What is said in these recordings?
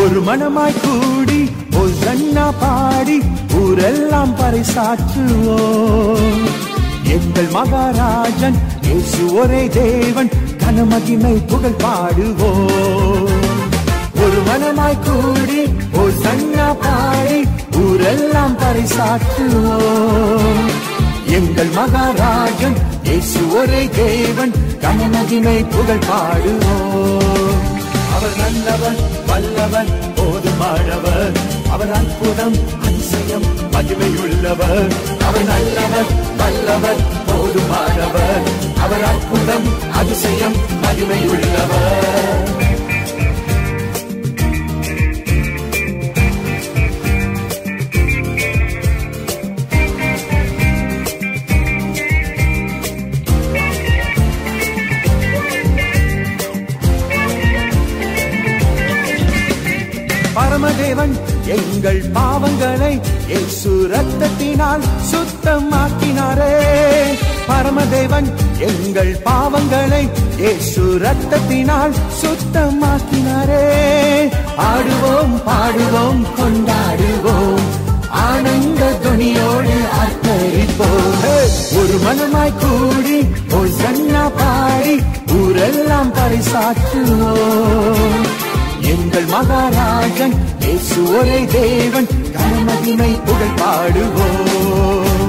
ஒரு மனமாய் கூடி ஓசன்னா பாடி ஊரெல்லாம் பறைசாற்றுவோம். எங்கள் மகாராஜன் இயேசு ஒரே தேவன், கனமகிமை புகழ் பாடுவோம். ஒரு மனமாய் கூடி ஓசன்னா பாடி ஊரெல்லாம் பறைசாற்றுவோம். எங்கள் மகாராஜன் இயேசு ஒரே தேவன், கனமகிமை புகழ் பாடுவோம். அவர் நல்லவர், வல்லவர், போதுமானவர், அவர் அற்புதம், அதிசயம், மகிமையுள்ளவர். அவர் நல்லவர், வல்லவர், போதுமானவர், அவர் அற்புதம், அதிசயம், மகிமையுள்ளவர். பரமதேவன் எங்கள் பாவங்களை இயேசு ரத்தத்தினால் சுத்தமாக்கினாரே. பரமதேவன் எங்கள் பாவங்களை இயேசு ரத்தத்தினால் சுத்தமாக்கினாரே. ஆடுவோம், பாடுவோம், கொண்டாடுவோம், ஆனந்த துணியோடு ஆர்ப்பரிப்போம். ஒரு மனமாய் கூடி ஓசன்னா பாடி ஊரெல்லாம் பறைசாற்றுவோம். எங்கள் மகாராஜன் இயேசு ஒரே தேவன், கனமகிமை புகழ் பாடுவோம்.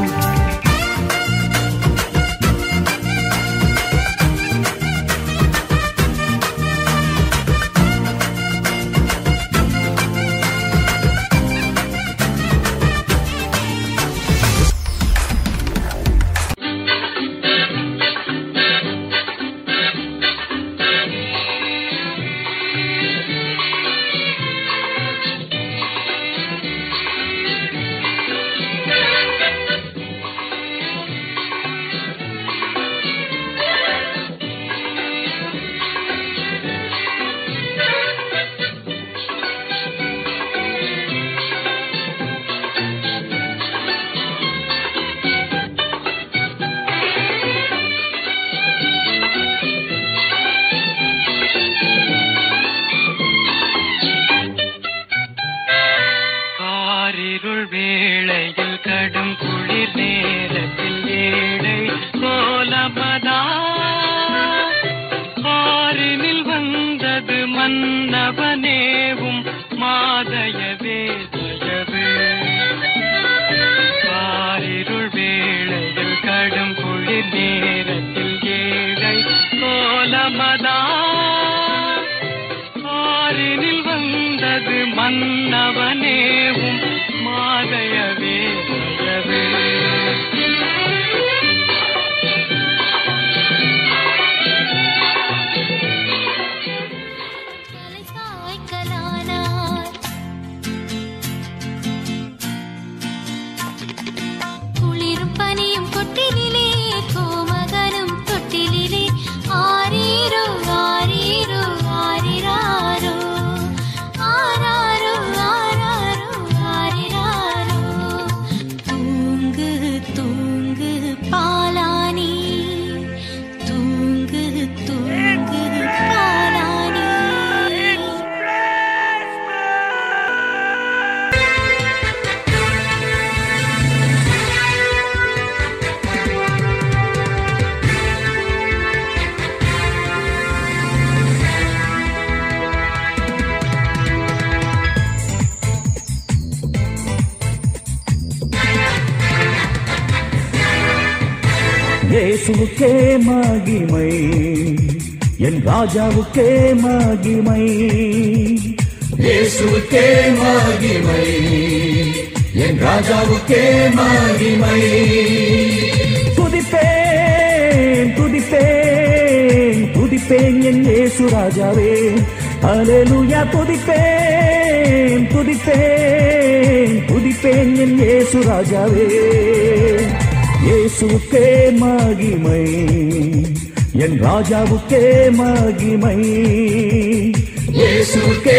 இயேசுவுக்கே மகிமை, என் ராஜாவுக்கே மகிமை. இயேசுவுக்கே மகிமை, என் ராஜாவுக்கே மகிமை. துதிப்பேன், துதிப்பேன், துதிப்பேன் என் இயேசு ராஜாவே. அல்லேலூயா. துதிப்பேன், துதிப்பேன், துதிப்பேன் என் இயேசு ராஜாவே. இயேசுவுக்கே மகிமை, என் ராஜாவுக்கே மகிமை. இயேசுவுக்கே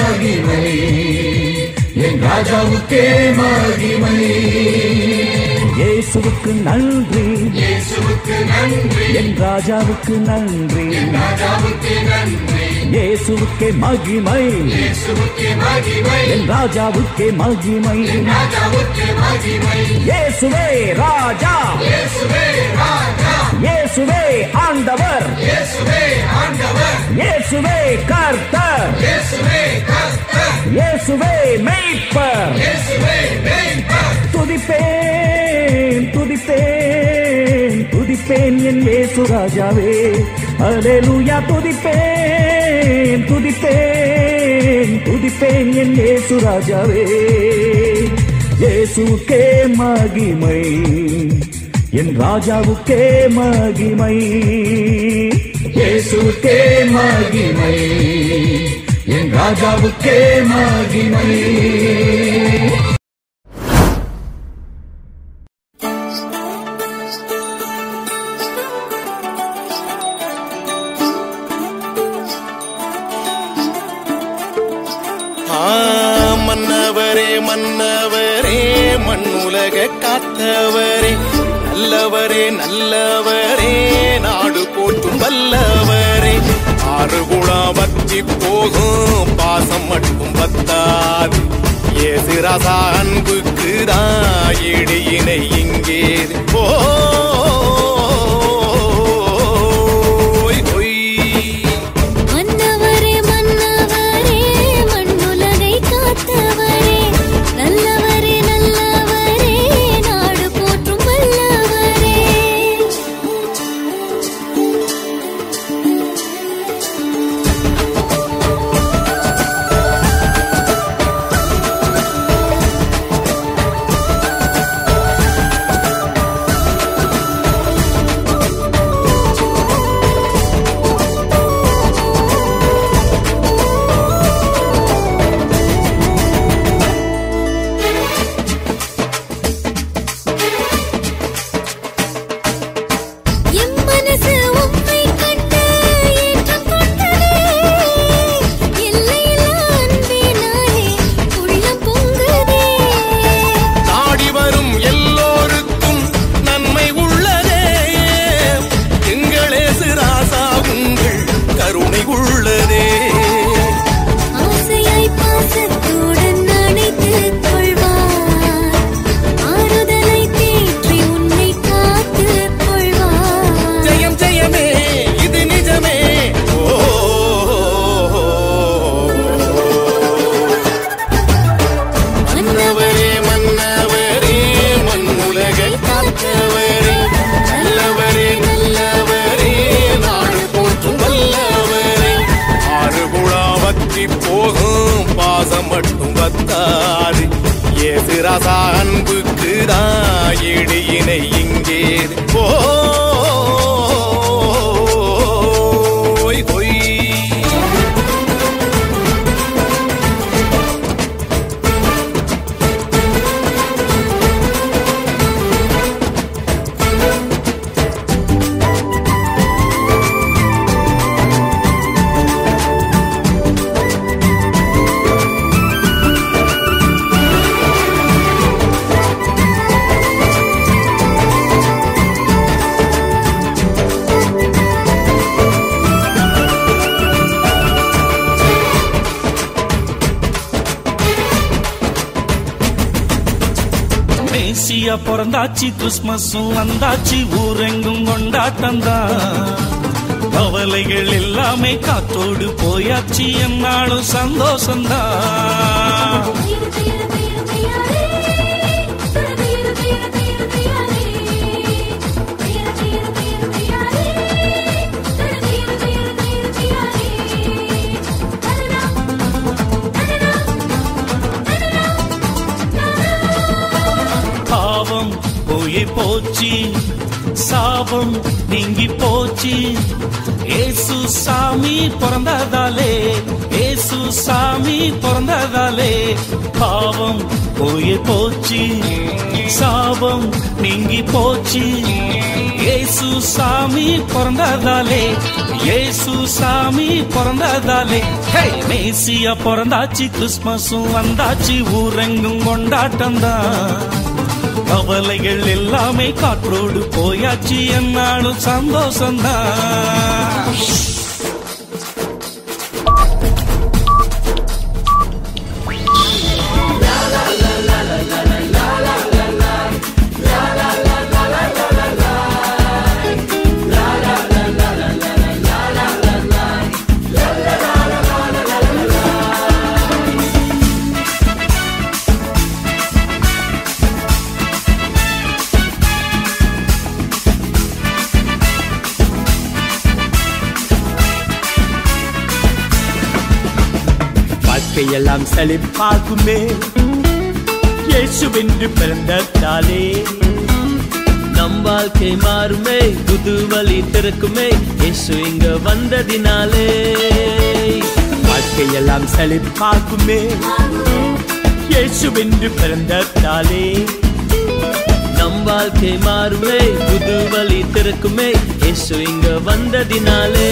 மகிமை, என் ராஜாவுக்கே மகிமை. இயேசுவுக்கு நன்றி, இயேசுவுக்கு நன்றி, என் ராஜாவுக்கு நன்றி, ராஜாவுக்கு நன்றி, இயேசுவுக்கே மகிமை, இயேசுவுக்கு மகிமை, என் ராஜாவுக்கே மகிமை, ராஜாவுக்கு மகிமை, இயேசுவே ராஜா, இயேசுவே ராஜா, இயேசுவே ஆண்டவர், இயேசுவே ஆண்டவர், இயேசுவே கர்த்தர், இயேசுவே கர்த்தர், இயேசுவே மேய்ப்பர். இயேசுவே மேய்ப்பர். துதிப்பேன் துதிப்பேன் துதிப்பேன் என் இயேசு ராஜாவே, அல்லேலூயா. துதிப்பேன் துதிப்பேன் துதிப்பேன் என் இயேசு ராஜாவே. இயேசுவுக்கே மகிமை, என் ராஜாவுக்கே மகிமை, இயேசுவுக்கே மகிமை, என் ராஜாவுக்கே மகிமை. மன்னவரே மன்னவரே மண்ணுலக காத்தவரே, நல்லவரே நல்லவரே நாடு போற்றும் வல்லவரே. ஆறுகுளா பக்தி போகும் பாசம் மட்டும் பத்தாது, ஏசு ராசா அன்புக்கு இடையினை இங்கே போ. அன்புக்கு இடையினை இங்கே போ. மேசியா பிறந்தாச்சு, கிறிஸ்மஸும் வந்தாச்சு, ஊரெங்கும் கொண்டாட்டம்தான். கவலைகள் எல்லாமே காத்தோடு போயாச்சு, என்னாலும் சந்தோஷம்தான். பாவம் போய் போச்சு, சாபம் நீங்கி போச்சு, ஏசு சாமி பிறந்ததாலே, ஏசு சாமி பிறந்ததாலே. பாவம் போய் போச்சு, சாபம் நீங்கி போச்சு, ஏசு சாமி பிறந்ததாலே, ஏசு சாமி பிறந்ததாலே. மேசியா பிறந்தாச்சு, கிறிஸ்மஸும் வந்தாச்சு, ஊரெங்கும் கொண்டாட்டம்தான். கவலைகள் எல்லாமே காற்றோடு போயாச்சு, என்னாலும் சந்தோஷம்தான். வாழ்க்கையெல்லாம் செழிப்பாகுமே இயேசுவென்று பிறந்ததாலே, நம் வாழ்க்கை மாறுமே, புது வழி திறக்குமே இயேசு இங்க வந்ததினாலே. வாழ்க்கையெல்லாம் செழிப்பாகுமே இயேசுவென்று பிறந்ததாலே, நம் வாழ்க்கை மாறுமே, புது வழி திறக்குமே இயேசு இங்க வந்ததினாலே.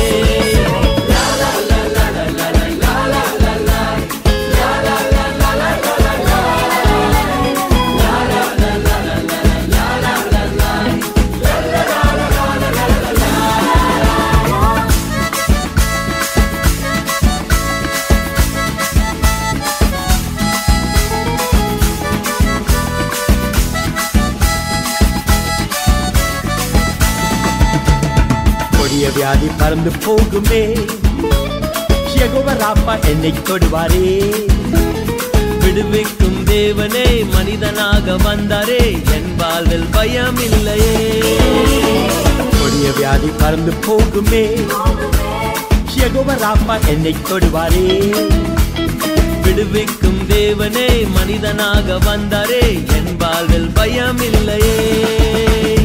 வியாதி பறந்து போகுமே, யெகோவா ராப்பா என்னை தொடுவாரே. விடுவிக்கும் தேவனே மனிதனாக வந்தாரே, என் வாழ்வில் பயம் இல்லையே. கொடிய வியாதி பறந்து போகுமே, யெகோவா ராப்பா என்னை தொடுவாரே. விடுவிக்கும் தேவனே மனிதனாக வந்தாரே, என் வாழ்வில் பயம் இல்லையே.